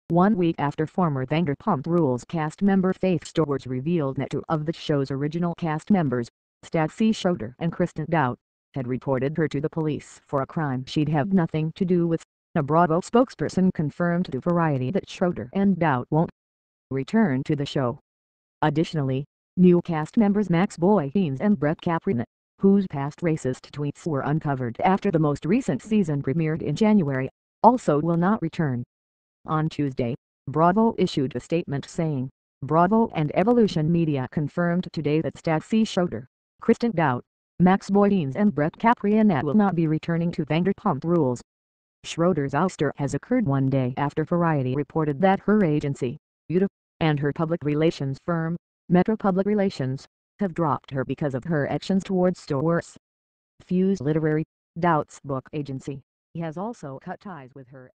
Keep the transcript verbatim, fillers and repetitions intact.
One week after former Vanderpump Rules cast member Faith Stewart revealed that two of the show's original cast members, Stacey Schroeder and Kristen Doute, had reported her to the police for a crime she'd have nothing to do with, a Bravo spokesperson confirmed to Variety that Schroeder and Doute won't return to the show. Additionally, new cast members Max Boyens and Brett Caprini, whose past racist tweets were uncovered after the most recent season premiered in January, also will not return. On Tuesday, Bravo issued a statement saying, "Bravo and Evolution Media confirmed today that Stacey Schroeder, Kristen Doute, Max Boyens and Brett Caprini will not be returning to Vanderpump Rules." Schroeder's ouster has occurred one day after Variety reported that her agency, U T A, and her public relations firm, Metro Public Relations, have dropped her because of her actions towards Stewart's Fuse Literary, Doute's book agency, has also cut ties with her.